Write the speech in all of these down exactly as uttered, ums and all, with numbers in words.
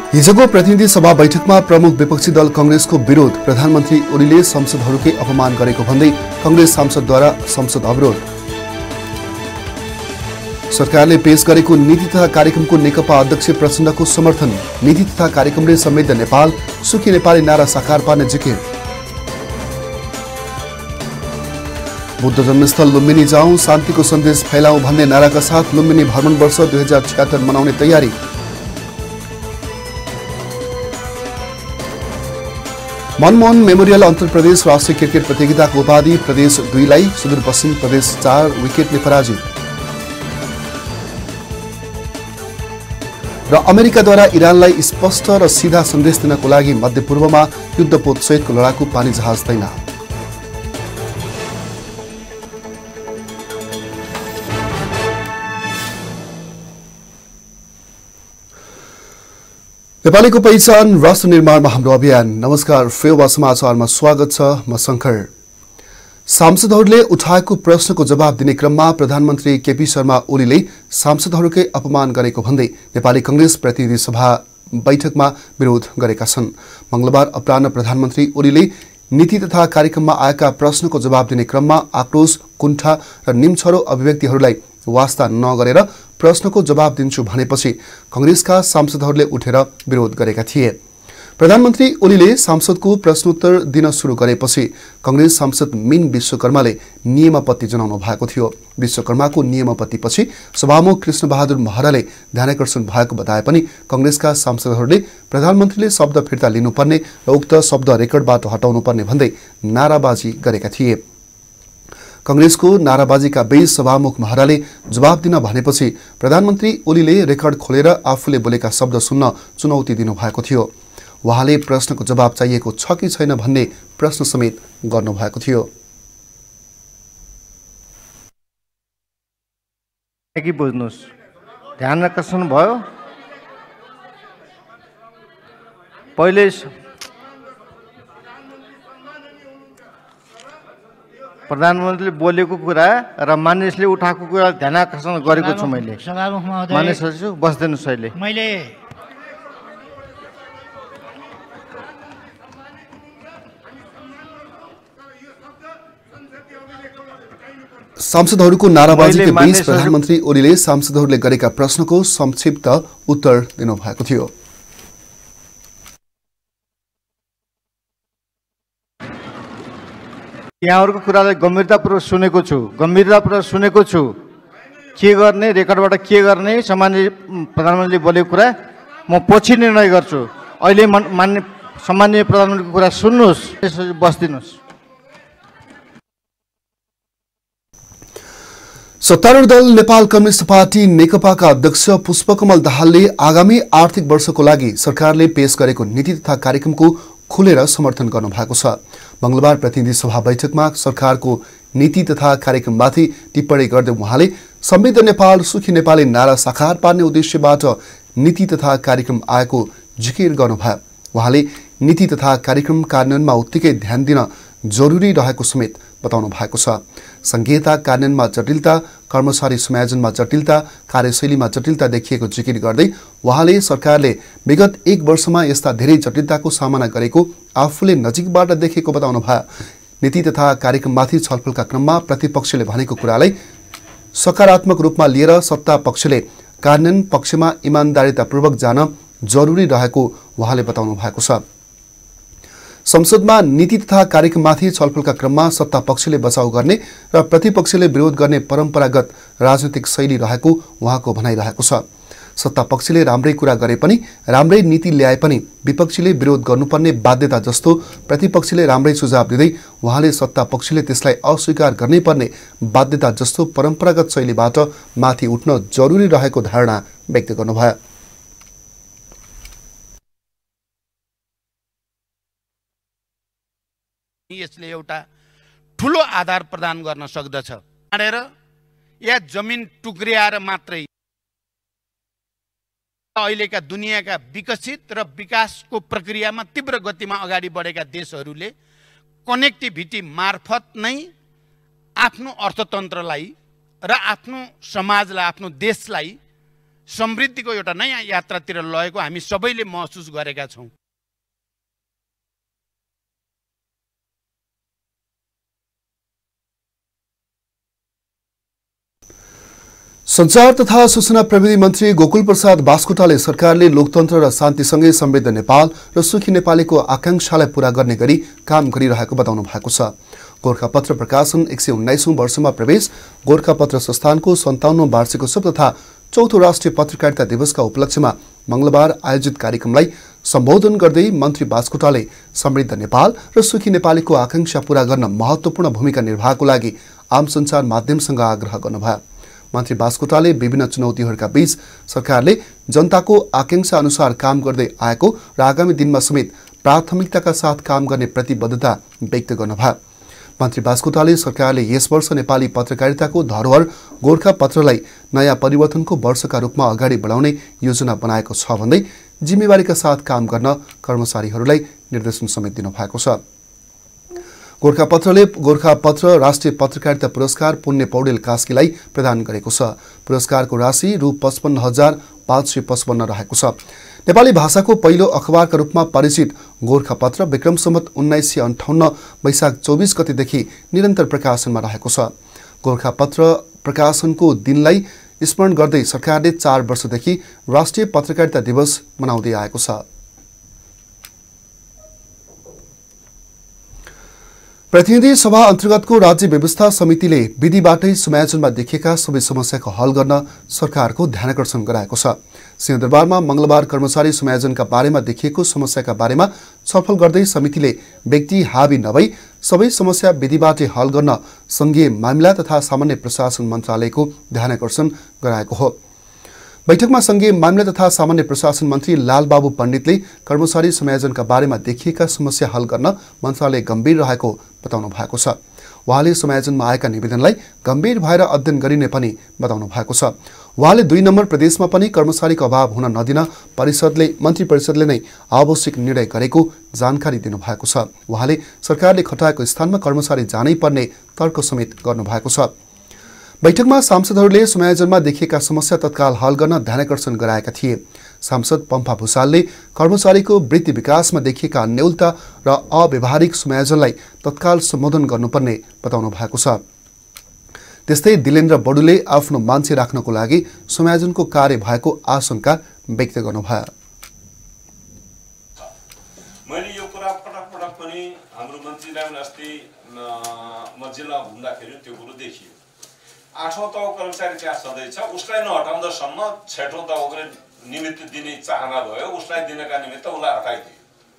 हिजोको प्रतिनिधि सभा बैठकमा प्रमुख विपक्षी दल कांग्रेसको विरोध। प्रधानमन्त्री ओलीले संसदहरूकै अपमान गरेको भन्दै कांग्रेस सांसदद्वारा संसद अवरोध। सरकारले पेश गरेको नीति तथा कार्यक्रमको नेकपा अध्यक्ष प्रचण्डको समर्थन। नीति तथा कार्यक्रमले समृद्ध नेपाल, सुखी नेपाली नारा साकार पार्ने जिकिर। बुद्ध जन्मस्थल लुम्बिनी जाउँ, शान्तिको सन्देश फैलाउँ भन्ने नाराका साथ लुम्बिनी भ्रमण वर्ष दुई हजार छिहत्तर मनाउने तयारी। मनमोहन मेमोरियल अन्तर प्रदेश राष्ट्रिय क्रिकेट प्रतियोगिताको उपाधि प्रदेश दुईलाई सुदूरपश्चिम प्रदेश चार विकेटले पराजित। र अमेरिकाद्वारा इरानलाई स्पष्ट र सीधा सन्देश दिनको लागि मध्यपूर्वमा युद्धपोत सहितको लडाकु पानी जहाज तैनात। नेपालीको पहिचान राष्ट्र निर्माणमा हाम्रो अभियान। नमस्कार, फेवा समाचारमा स्वागत छ। म शंकर। सांसदहरूले उठाएको प्रश्नको जवाब दिने क्रममा प्रधानमन्त्री केपी शर्मा ओलीले सांसदहरूकै अपमान गरेको भन्दै नेपाली कांग्रेस प्रतिनिधि सभा बैठकमा विरोध गरेका छन्। मंगलबार अपराह्न प्रधानमन्त्री ओलीले नीति तथा कार्यक्रममा आएका प्रश्नको जवाब दिने क्रममा आक्रोश, कुण्ठा र निम्छरो अभिव्यक्तिहरूलाई वास्ता नगरेर प्रश्नको जवाब दिन्छु भनेपछि कांग्रेसका सांसदहरूले उठेर विरोध गरेका थिए। प्रधानमन्त्री ओलीले सांसदको प्रश्नोत्तर दिन सुरु गरेपछि कांग्रेस सांसद मीन विश्वकर्माले नियमापत्ति जनाउनु भएको थियो। विश्वकर्माको नियमापत्तिपछि सभामुख कृष्णबहादुर महराले ध्यानाकर्षण भएको बताए पनि कांग्रेसका सांसदहरूले प्रधानमन्त्रीले शब्द फिर्ता लिनुपर्ने र उक्त शब्द रेकर्डबाट हटाउनुपर्ने भन्दै नाराबाजी गरेका थिए। कांग्रेसको नाराबाजीका बीच सभामुख महराले जवाब दिन भनेपछि प्रधानमन्त्री ओलीले रेकर्ड खोलेर आफूले बोलेका शब्द सुन्न चुनौती दिनुभएको थियो। उहाँले प्रश्नको जवाब चाहिएको छ कि छैन भन्ने प्रश्न समेत गर्नुभएको थियो। के बुझ्नुस्, ध्यान आकर्षण भयो। पहिले प्रधानमन्त्रीले बोलेको कुरा र मानिसले उठाएको कुरा ध्यान आकर्षण गरेको छु मैले। सभामुख महोदय, मानिसहरू बस्दैनस् अहिले। मैले सांसदहरूको नाराबाजीका बीच प्रधानमन्त्री ओलीले सांसदहरूले गरेका प्रश्नको संक्षिप्त उत्तर दिनुभएको थियो। यहाँहरूको कुरालाई गम्भीरतापूर्वक सुनेको छु गम्भीरतापूर्वक सुनेको छु के गर्ने, रेकर्डबाट के गर्ने, सामान्य प्रधानमन्त्रीले बोलेको कुरा म पछि निर्णय गर्छु। अहिले मान्य सामान्य प्रधानमन्त्रीको कुरा सुन्नुहोस्, बस्दिनुहोस्। सत्तारूढ दल नेपाल कम्युनिस्ट पार्टी नेकपाका अध्यक्ष पुष्पकमल दाहालले आगामी आर्थिक वर्षको लागि सरकारले पेश गरेको नीति तथा कार्यक्रमको खुलेर समर्थन गर्नु भएको छ। मंगलबार प्रतिनिधि सभा बैठकमा सरकारको नीति तथा कार्यक्रममाथि टिप्पणी गर्दै उहाँले समृद्ध नेपाल, सुखी नेपाली नारा साकार पार्ने उद्देश्यबाट नीति तथा कार्यक्रम आएको जिकिर गर्नुभयो। उहाँले नीति तथा कार्यक्रम कार्यान्वयनमा उत्तिकै ध्यान दिन जरुरी रहेको समेत बताउनु भएको छ। संघीयता कार्यान्वयनमा जटिलता, कर्मचारी समायोजनमा जटिलता, कार्यशैलीमा जटिलता देखिएको जिकिर गर्दै उहाँले सरकारले विगत एक वर्षमा यस्ता धेरै जटिलताको सामना गरेको आफूले नजिकबाट देखेको बताउनु भयो। नीति तथा कार्यक्रममाथि छलफलका क्रममा प्रतिपक्षले भनेको कुरालाई सकारात्मक रूपमा लिएर सत्ता पक्षले कार्यान्वयन पक्षमा इमानदारीतापूर्वक जान जरुरी रहेको उहाँले बताउनु भएको छ। संसदमा नीति तथा कार्यक्रममाथि छलफलका क्रममा सत्ता पक्षले बचाउ गर्ने र प्रतिपक्षले विरोध गर्ने परम्परागत राजनीतिक शैली रहेको उहाँको भनाइरहेको छ। सत्ता पक्षले राम्रै कुरा गरे पनि, राम्रै नीति ल्याए पनि विपक्षीले विरोध गर्नुपर्ने बाध्यता जस्तो प्रतिपक्षले राम्रै सुझाव दिँदै उहाँले सत्ता पक्षले त्यसलाई अस्वीकार गर्नै पर्ने बाध्यता जस्तो परम्परागत शैलीबाट माथि उठ्न जरुरी रहेको धारणा व्यक्त गर्नुभयो। यसले एउटा ठुलो आधार प्रदान गर्न सक्दछ। आडेर या जमिन टुक्रियाएर मात्रै अहिलेका दुनियाँका विकसित र विकासको प्रक्रियामा तीव्र गतिमा अगाडि बढेका देशहरूले कनेक्टिभिटी मार्फत नै आफ्नो अर्थतन्त्रलाई र आफ्नो समाजलाई, आफ्नो देशलाई समृद्धिको एउटा नयाँ यात्रातिर लगेको हामी सबैले महसुस गरेका छौँ। सञ्चार तथा सूचना प्रविधि मन्त्री गोकुल प्रसाद बास्कोटाले सरकारले लोकतन्त्र र शान्तिसँगै समृद्ध नेपाल र सुखी नेपालीको आकांक्षालाई पूरा गर्ने गरी काम गरिरहेको बताउनु भएको छ। गोरखापत्र प्रकाशन एक सय उन्नाइसौं वर्षमा प्रवेश, गोरखापत्र संस्थानको सन्ताउन्नौं वार्षिकोत्सव तथा चौथो राष्ट्रिय पत्रकारिता दिवसका उपलक्ष्यमा मंगलबार आयोजित कार्यक्रमलाई सम्बोधन गर्दै मन्त्री बास्कोटाले समृद्ध नेपाल र सुखी नेपालीको आकांक्षा पूरा गर्न महत्त्वपूर्ण भूमिका निर्वाहको लागि आम सञ्चार माध्यमसँग आग्रह गर्नुभयो। मन्त्री बास्कोटाले विभिन्न चुनौतीहरूका बीच सरकारले जनताको आकांक्षा अनुसार काम गर्दै आएको र आगामी दिनमा समेत प्राथमिकताका साथ काम गर्ने प्रतिबद्धता व्यक्त गर्नुभयो। मन्त्री बास्कोटाले सरकारले यस वर्ष नेपाली पत्रकारिताको धरोहर गोरखापत्रलाई नयाँ परिवर्तनको वर्षका रूपमा अगाडि बढाउने योजना बनाएको छ भन्दै जिम्मेवारीका साथ काम गर्न कर्मचारीहरूलाई निर्देशन समेत दिनुभएको छ। गोरखापत्रले गोरखापत्र राष्ट्रिय पत्रकारिता पुरस्कार पुण्य पौडेल कास्कीलाई प्रदान गरेको छ। पुरस्कारको राशि रु पचपन्न हजार पाँच सय पचपन्न रहेको छ। नेपाली भाषाको पहिलो अखबारका रूपमा परिचित गोरखापत्र विक्रम सम्वत उन्नाइस सय अन्ठाउन्न वैशाख चौबिस गतेदेखि निरन्तर प्रकाशनमा रहेको छ। गोरखापत्र प्रकाशनको दिनलाई स्मरण गर्दै सरकारले चार वर्षदेखि राष्ट्रिय पत्रकारिता दिवस मनाउँदै आएको छ। प्रतिनिधि सभा अन्तर्गतको राज्य व्यवस्था समितिले विधिबाटै समायोजनमा देखिएका सबै समस्याको हल गर्न सरकारको ध्यानाकर्षण गराएको छ। सिंहदरबारमा मंगलबार कर्मचारी समायोजनका बारेमा देखिएको समस्याका बारेमा छलफल गर्दै समितिले व्यक्ति हावी नभई सबै समस्या विधिबाटै हल गर्न संघीय मामिला तथा सामान्य प्रशासन मन्त्रालयको ध्यानाकर्षण गराएको हो। बैठकमा संघीय मामिला तथा सामान्य प्रशासन मन्त्री लालबाबु पण्डितले कर्मचारी समायोजनका बारेमा देखिएका समस्या हल गर्न मन्त्रालय गम्भीर रहेको बताउनु भएको छ। उहाँले समायोजनमा आएका निवेदनलाई गम्भीर भएर अध्ययन गरिने पनि बताउनु भएको छ। उहाँले दुई नम्बर प्रदेशमा पनि कर्मचारीको अभाव हुन नदिन परिषदले मन्त्री परिषदले नै आवश्यक निर्णय गरेको जानकारी दिनुभएको छ। उहाँले सरकारले खटाएको स्थानमा कर्मचारी जानै पर्ने तर्क समेत गर्नुभएको छ। बैठकमा सांसदहरूले समायोजनमा देखिएका समस्या तत्काल हल गर्न ध्यानाकर्षण गराएका थिए। सांसद पम्फा भूषालले कर्मचारीको वृत्ति विकासमा देखिएका अन्यलता र अव्यवहारिक समायोजनलाई तत्काल सम्बोधन गर्नुपर्ने बताउनु भएको छ। त्यस्तै दिलेन्द्र बडुले आफ्नो मान्छे राख्नको लागि समायोजनको कार्य भएको आशंका व्यक्त गर्नुभयो। मैले यो कुरा पटक पटक पनि हाम्रो मन्त्रीलाई अस्ति म जिल्ला घुम्दाखेरि त्यो कुरो देखियो। आठौं तहको कर्मचारी त्यहाँ सधैँ छ, उसलाई नहटाउँदासम्म छैठौं तहको निमित्त दिने चाहना भयो, उसलाई दिनका निमित्त उसलाई हटाइदियो।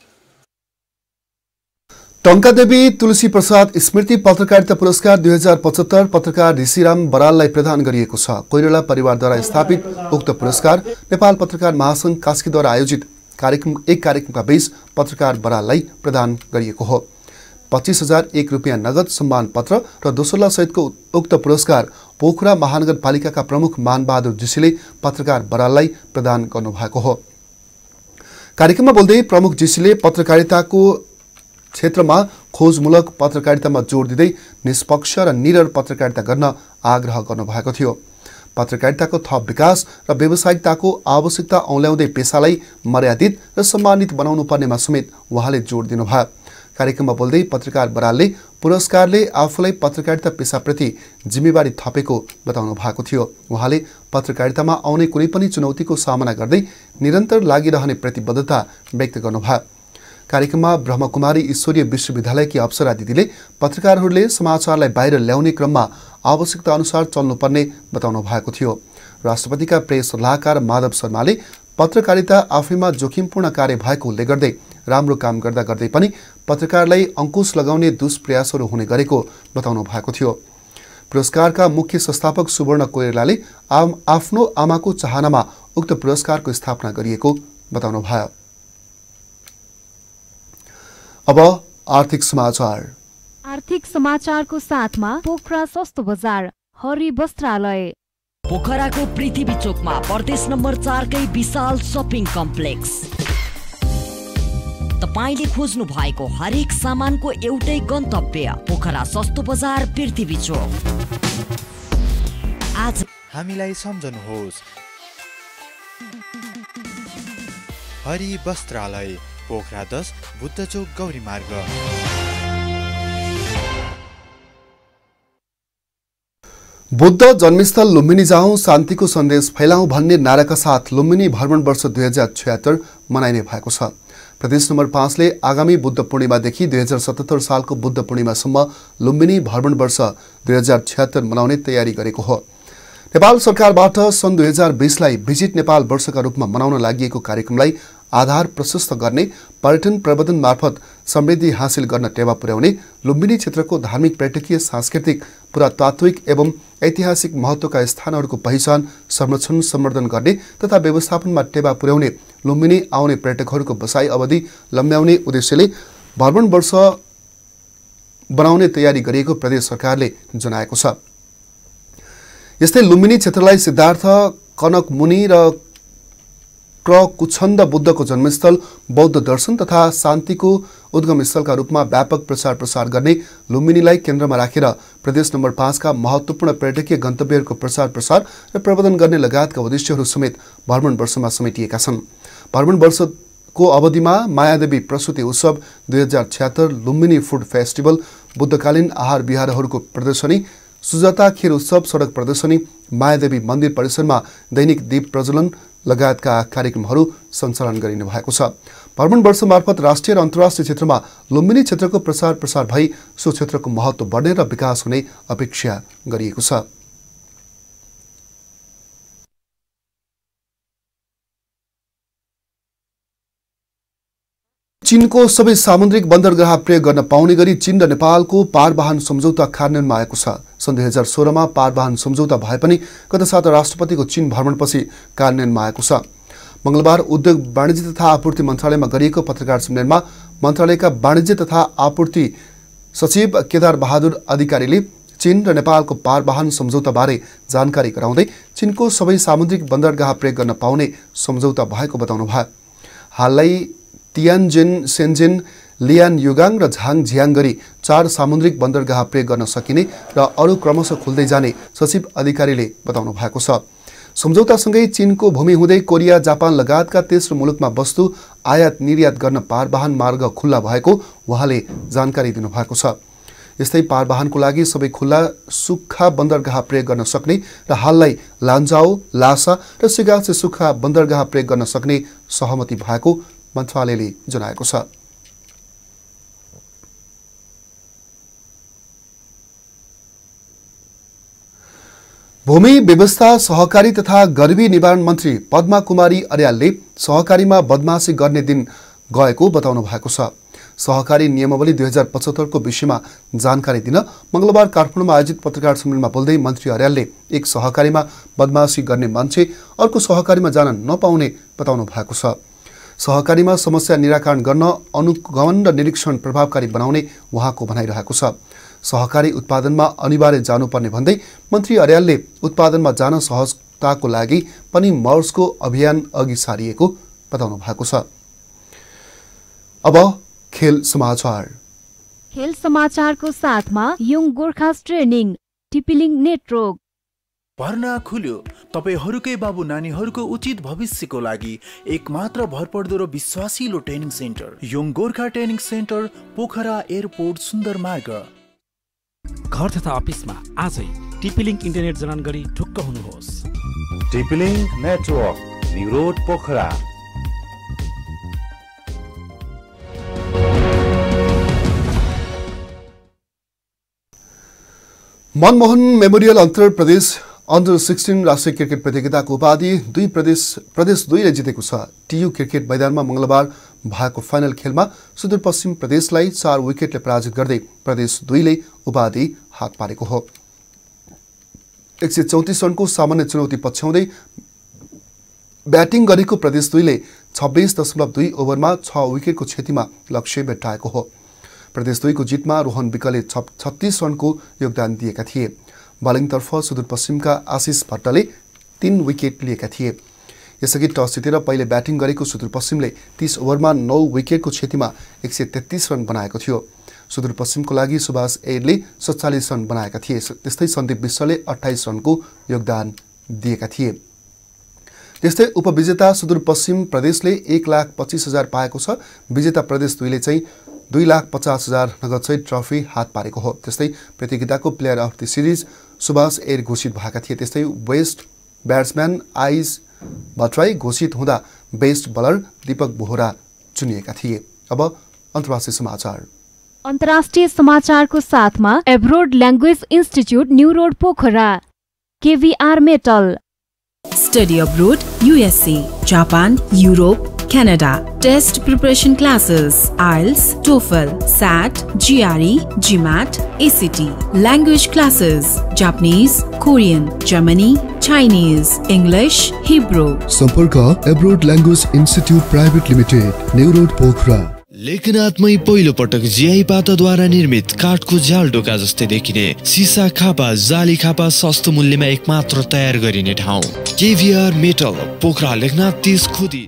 टंकादेवी तुलसी प्रसाद स्मृति पत्रकारिता पुरस्कार दुई हजार पचहत्तर पत्रकार ऋषिराम बराललाई प्रदान गरिएको छ। कोइराला परिवारद्वारा स्थापित उक्त पुरस्कार नेपाल पत्रकार महासंघ कास्कीद्वारा आयोजित कार्यक्रम एक कार्यक्रमका बीच पत्रकार बराललाई प्रदान गरिएको हो। पच्चीस हजार एक रुपियाँ नगद सम्मान पत्र र दोसल्ला सहितको उक्त पुरस्कार पोखरा महानगरपालिकाका प्रमुख मानबहादुर जीसीले पत्रकार बराललाई प्रदान गर्नुभएको हो। कार्यक्रममा बोल्दै प्रमुख जीसीले पत्रकारिताको क्षेत्रमा खोजमूलक पत्रकारितामा जोड दिँदै निष्पक्ष र निडर पत्रकारिता गर्न आग्रह गर्नुभएको थियो। पत्रकारिताको थप विकास र व्यावसायिकताको आवश्यकता औल्याउँदै पेसालाई मर्यादित र सम्मानित बनाउनु पर्नेमा समेत उहाँले जोड दिनुभयो। कार्यक्रममा बोल्दै पत्रकार बरालले पुरस्कारले आफूलाई पत्रकारिता पेसाप्रति जिम्मेवारी थपेको बताउनु भएको थियो। उहाँले पत्रकारितामा आउने कुनै पनि चुनौतीको सामना गर्दै निरन्तर लागिरहने प्रतिबद्धता व्यक्त गर्नुभयो। कार्यक्रममा ब्रह्मकुमारी ईश्वरीय विश्वविद्यालयकी अप्सरा दिदीले पत्रकारहरूले समाचारलाई बाहिर ल्याउने क्रममा आवश्यकता अनुसार चल्नुपर्ने बताउनु भएको थियो। राष्ट्रपतिका प्रेस सल्लाहकार माधव शर्माले पत्रकारिता आफैमा जोखिमपूर्ण कार्य भएको उल्लेख गर्दै राम्रो काम गर्दा गर्दै पनि पत्रकारलाई अंकुश लगाउने दुष्प्रयासहरू हुने गरेको बताउनु भएको थियो। पुरस्कारका मुख्य संस्थापक सुवर्ण कोइरालाले आम आफ्नो आमाको चाहनामा उक्त पुरस्कारको स्थापना गरिएको बताउनु भयो। अब आर्थिक समाचार। आर्थिक समाचारको साथमा पोखरा सस्तो बजार हरि वस्त्रालय पोखराको पृथ्वी चोकमा प्रदेश नम्बर चारकै विशाल शपिङ कम्प्लेक्स। तपाईले खोज्नु भएको हरेक सामानको एउटै गन्तव्य पोखरा सस्तो बजार पृथ्वी चोक। आज हामीलाई सम्झनुहोस्। हरि वस्त्रालय पोखरा दस बुद्धचोक गौरी मार्ग। बुद्ध जन्मस्थल लुम्बिनी जाउँ शान्तिको सन्देश फैलाउँ भन्ने नाराका साथ लुम्बिनी भ्रमण वर्ष दुई हजार छयत्तर मनाइने भएको छ। प्रदेश नम्बर पाँचले आगामी बुद्ध पूर्णिमादेखि दुई हजार सतहत्तर सालको बुद्ध पूर्णिमासम्म लुम्बिनी भ्रमण वर्ष दुई हजार छयत्तर मनाउने तयारी गरेको हो। नेपाल सरकारबाट सन् दुई हजार बीसलाई भिजिट नेपाल वर्षका रूपमा मनाउन लागि कार्यक्रमलाई आधार प्रशस्त गर्ने, पर्यटन प्रबन्धन मार्फत समृद्धि हासिल गर्न टेवा पुर्याउने, लुम्बिनी क्षेत्रको धार्मिक, पर्यटकीय, सांस्कृतिक, पुरातात्विक एवं ऐतिहासिक महत्त्वका स्थानहरूको पहिचान, संरक्षण, सम्वर्धन गर्ने तथा व्यवस्थापनमा टेवा पुर्याउने, लुम्बिनी आउने पर्यटकहरूको बसाई अवधि लम्ब्याउने उद्देश्यले भ्रमण वर्ष बनाउने तयारी गरिएको प्रदेश सरकारले जनाएको छ। यस्तै लुम्बिनी क्षेत्रलाई सिद्धार्थ, कनक मुनि र कुछन्द बुद्धको जन्मस्थल, बौद्ध दर्शन तथा शान्तिको उद्गम स्थलका रूपमा व्यापक प्रचार प्रसार गर्ने, लुम्बिनीलाई केन्द्रमा राखेर प्रदेश नम्बर पाँचका महत्त्वपूर्ण पर्यटकीय गन्तव्यहरूको प्रचार प्रसार र प्रबन्धन गर्ने लगायतका उद्देश्यहरू समेत भ्रमण वर्षमा समेटिएका छन्। भ्रमण वर्षको अवधिमा मायादेवी प्रसूति उत्सव दुई हजार छयत्तर, लुम्बिनी फुड फेस्टिभल, बुद्धकालीन आहार विहारहरूको प्रदर्शनी, सुजाता खीर उत्सव, सडक प्रदर्शनी, मायादेवी मन्दिर परिसरमा दैनिक दीप प्रज्वलन लगायतका कार्यक्रमहरू सञ्चालन गरिने भएको छ। भ्रमण वर्ष मार्फत राष्ट्रिय र अन्तर्राष्ट्रिय क्षेत्रमा लुम्बिनी क्षेत्रको प्रचार प्रसार भई सो क्षेत्रको महत्त्व बढ्ने र विकास हुने अपेक्षा गरिएको छ। चीनको सबै सामुद्रिक बन्दरगाह प्रयोग गर्न पाउने गरी चीन र नेपालको पारवाहन सम्झौता कार्यान्वयनमा आएको छ। सन् दुई हजार सोह्रमा पारवाहन सम्झौता भए पनि गत साता राष्ट्रपतिको चीन भ्रमणपछि कार्यान्वयनमा आएको छ। मंगलबार उद्योग, वाणिज्य तथा आपूर्ति मन्त्रालयमा गरिएको पत्रकार सम्मेलनमा मन्त्रालयका वाणिज्य तथा आपूर्ति सचिव केदार बहादुर अधिकारीले चीन र नेपालको पारवाहन सम्झौताबारे जानकारी गराउँदै चीनको सबै सामुद्रिक बन्दरगाह प्रयोग गर्न पाउने सम्झौता भएको बताउनुभयो। हालै तियानजिन, सेन्जिन, लियान युगाङ र झाङ झियाङ गरी चार सामुद्रिक बन्दरगाह प्रयोग गर्न सकिने र अरू क्रमशः खुल्दै जाने सचिव अधिकारीले बताउनु भएको छ। सम्झौतासँगै चीनको भूमि हुँदै कोरिया, जापान लगायतका तेस्रो मुलुकमा वस्तु आयात निर्यात गर्न पारवाहन मार्ग खुल्ला भएको उहाँले जानकारी दिनुभएको छ। यस्तै पारवाहनको लागि सबै खुल्ला सुक्खा बन्दरगाह प्रयोग गर्न सक्ने र हाललाई लान्जाओ, लासा र सिगासे सुक्खा बन्दरगाह प्रयोग गर्न सक्ने सहमति भएको मन्त्रालयले जनाएको छ। भूमि व्यवस्था, सहकारी तथा गरिबी निवारण मन्त्री पद्मा कुमारी अर्यालले सहकारीमा बदमासी गर्ने दिन गएको बताउनु भएको छ। सहकारी नियमावली दुई हजार पचहत्तरको विषयमा जानकारी दिन मंगलबार काठमाडौँमा आयोजित पत्रकार सम्मेलनमा बोल्दै मन्त्री अर्यालले एक सहकारीमा बदमासी गर्ने मान्छे अर्को सहकारीमा जान नपाउने बताउनु भएको छ। सहकारीमा समस्या निराकरण गर्न अनुगमन र निरीक्षण प्रभावकारी बनाउने उहाँको भनाइरहेको छ। सहकारी उत्पादनमा अनिवार्य जानुपर्ने भन्दै मन्त्री अर्यालले उत्पादनमा जान सहजताको लागि पनि मर्सको अभियान अघि सारिएको बताउनु भएको छ। अब खेल समाचार। खेल समाचारको साथमा यङ गोर्खास ट्रेनिङ, टिपिलिङ नेटवर्क। भर्ना खुल्यो। तपाईहरुकै बाबु नानीहरुको उचित भविष्यको लागि एकमात्र भरपर्दो र विश्वासिलो training centre young Gorkha training centre, Pokhara airport, सुन्दर मार्ग। घर तथा अफिसमा आजै टिपिलिङ इन्टरनेट जडान गरी ढुक्क हुनुहोस्। टिपिलिङ network, new road, Pokhara. Manmohan memorial अन्तर प्रदेश अन्डर सोह्र राष्ट्रिय क्रिकेट प्रतियोगिताको उपाधि दुई प्रदेश प्रदेश दुईले जितेको छ। टियु क्रिकेट मैदानमा मंगलबार भएको फाइनल खेलमा सुदूरपश्चिम प्रदेशलाई चार विकेटले पराजित गर्दै प्रदेश दुईले उपाधि हात पारेको हो। एक सय चौतिस रनको सामान्य चुनौती पछ्याउँदै ब्याटिङ गरेको प्रदेश दुईले छब्बीस दशमलव दुई ओभरमा छ विकेटको क्षतिमा लक्ष्य भेट्टाएको हो। प्रदेश दुईको जितमा रोहन विकले छत्तीस रनको योगदान दिएका थिए। बलिङतर्फ सुदूरपश्चिमका आशिष भट्टले तीन विकेट लिएका थिए। यसअघि टस जितेर पहिले ब्याटिङ गरेको सुदूरपश्चिमले तीस ओभरमा नौ विकेटको क्षतिमा एक सय तेत्तीस रन बनाएको थियो। सुदूरपश्चिमको लागि सुभाष एडले सत्तालीस रन बनाएका थिए। त्यस्तै सन्दीप विश्वले अट्ठाइस रनको योगदान दिएका थिए। त्यस्तै उपविजेता सुदूरपश्चिम प्रदेशले एक लाख पच्चिस हजार पाएको छ। विजेता प्रदेश दुईले चाहिँ दुई लाख पचास हजार नगद चाहिँ ट्रफी हात पारेको हो। त्यस्तै प्रतियोगिताको player of the series Subhash एर घोषित भएका थिए। त्यस्तै बेस्ट ब्याट्सम्यान आइज भट्टराई घोषित हुँदा बेस्ट बलर दीपक बोहरा चुनिएका थिए। अब अन्तर्राष्ट्रिय समाचार। अन्तर्राष्ट्रिय समाचारको साथमा abroad language institute new road Pokhara, KVR metal. Study abroad, U S A, Japan, Europe, Canada. Test preparation classes, I E L T S, TOEFL, S A T, G R E, GMAT, A C T. Language classes, Japanese, Korean, Germany, Chinese, English, Hebrew. सम्पर्क abroad language institute private limited, new road Pokhara. लेखनाथमै पहिलो पटक GI पाताद्वारा निर्मित काठको झ्याल ढोका जस्तै देखिने सिसा खापा, जाली खापा सस्तो मूल्यमा एकमात्र तयार गरिने ठाउँ केभीआर मेटल, पोखरा, लेखनाथ तीस खुदी।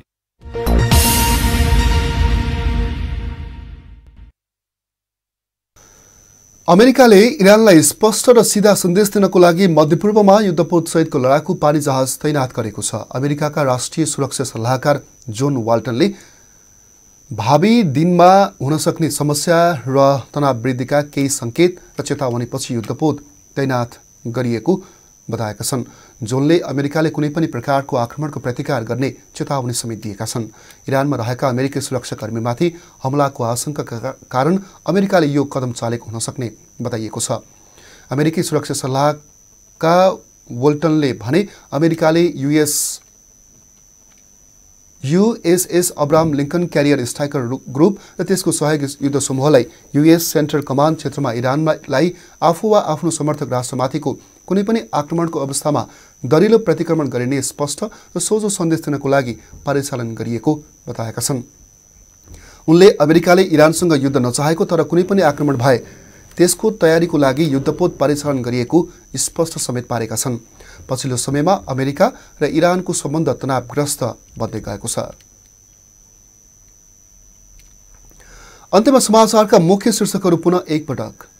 अमेरिकाले इरानलाई स्पष्ट र सिधा सन्देश दिनको लागि मध्यपूर्वमा युद्धपोत सहितको लडाकु पानी जहाज तैनात गरेको छ। अमेरिकाका राष्ट्रिय सुरक्षा सल्लाहकार जोन वाल्टनले भावी दिनमा हुन सक्ने समस्या र तनाव वृद्धिका केही संकेत र चेतावनीपछि युद्धपोत तैनात गरिएको बताएका छन्। जोनले अमेरिकाले कुनै पनि प्रकारको आक्रमणको प्रतिकार गर्ने चेतावनी समेत दिएका छन्। इरानमा रहेका अमेरिकी सुरक्षाकर्मीमाथि हमलाको आशंकाका कारण अमेरिकाले यो कदम चालेको हुन सक्ने बताइएको छ। अमेरिकी सुरक्षा सल्लाहकार वोल्टनले भने अमेरिकाले US USS Abraham Lincoln carrier striker group र त्यसको सहयोगी युद्ध समूहलाई युएस सेन्ट्रल कमान्ड क्षेत्रमा इरानलाई आफू वा आफ्नो समर्थक राष्ट्रमाथिको कुनै पनि आक्रमणको अवस्थामा दरिलो प्रतिक्रमण गरिने स्पष्ट र सोझो सन्देश दिनको लागि परिचालन गरिएको बताएका छन्। उनले अमेरिकाले इरानसँग युद्ध नचाहेको तर कुनै पनि आक्रमण भए त्यसको तयारीको लागि युद्धपोत परिचालन गरिएको स्पष्ट समेत पारेका छन्। पछिल्लो समयमा अमेरिका र इरानको सम्बन्ध तनावग्रस्त बन्दै गएको छ। अन्त्यमा समाचारका मुख्य शीर्षकहरू पुनः एकपटक।